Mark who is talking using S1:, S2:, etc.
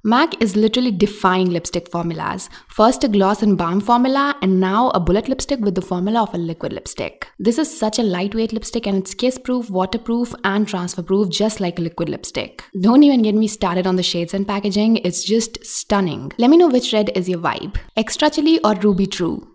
S1: M.A.C is literally defying lipstick formulas. First a gloss and balm formula, and now a bullet lipstick with the formula of a liquid lipstick. This is such a lightweight lipstick and it's kiss-proof, waterproof and transfer-proof just like a liquid lipstick. Don't even get me started on the shades and packaging, it's just stunning. Let me know which red is your vibe. Extra Chilli or Ruby True?